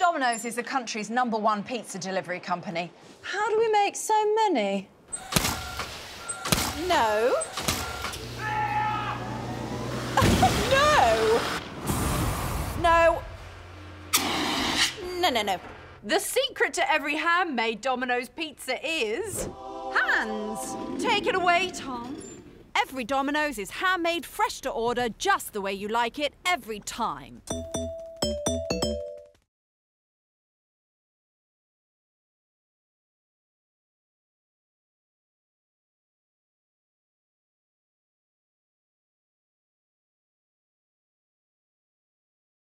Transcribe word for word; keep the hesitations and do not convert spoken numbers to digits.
Domino's is the country's number one pizza delivery company. How do we make so many? No. No! No. No, no, no. The secret to every handmade Domino's pizza is... hands. Take it away, Tom. Every Domino's is handmade, fresh to order, just the way you like it, every time.